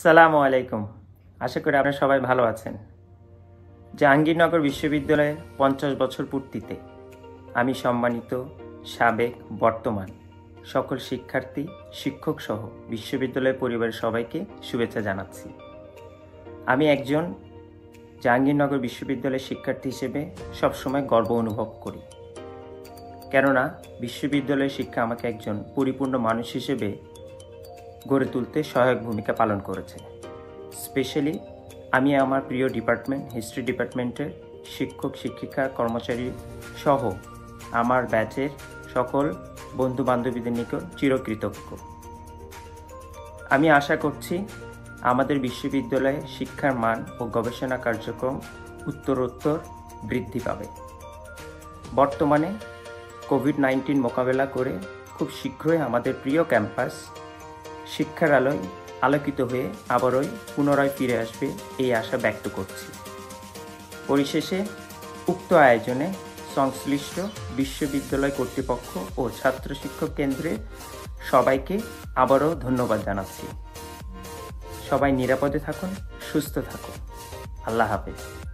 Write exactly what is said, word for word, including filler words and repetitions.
আসসালামু আলাইকুম। আশা করি আপনারা সবাই ভালো আছেন। জাহাঙ্গীরনগর বিশ্ববিদ্যালয়ের পঞ্চাশ বছর পূর্তিতে আমি সম্মানিত সাবেক বর্তমান সকল শিক্ষার্থী শিক্ষক সহ বিশ্ববিদ্যালয়ের পরিবারের সবাইকে শুভেচ্ছা জানাচ্ছি। আমি একজন জাহাঙ্গীরনগর বিশ্ববিদ্যালয়ের শিক্ষার্থী হিসেবে সবসময় গর্ব অনুভব করি, কেননা বিশ্ববিদ্যালয়ের শিক্ষা আমাকে একজন পরিপূর্ণ মানুষ হিসেবে গড়ে তুলতে সহায়ক ভূমিকা পালন করেছে। স্পেশালি আমি আমার প্রিয় ডিপার্টমেন্ট হিস্ট্রি ডিপার্টমেন্টের শিক্ষক শিক্ষিকা কর্মচারী সহ আমার ব্যাচের সকল বন্ধু বান্ধবীদের নিকট চিরকৃতজ্ঞ। আমি আশা করছি আমাদের বিশ্ববিদ্যালয়ে শিক্ষার মান ও গবেষণা কার্যক্রম উত্তরোত্তর বৃদ্ধি পাবে। বর্তমানে কোভিড নাইন্টিন মোকাবেলা করে খুব শীঘ্রই আমাদের প্রিয় ক্যাম্পাস শিক্ষার আলোয় আলোকিত হয়ে আবারই পুনরায় ফিরে আসবে এই আশা ব্যক্ত করছি। পরিশেষে উক্ত আয়োজনে সংশ্লিষ্ট বিশ্ববিদ্যালয় কর্তৃপক্ষ ও ছাত্র শিক্ষক কেন্দ্রের সবাইকে আবারও ধন্যবাদ জানাচ্ছি। সবাই নিরাপদে থাকুন, সুস্থ থাকুন। আল্লাহ হাফেজ।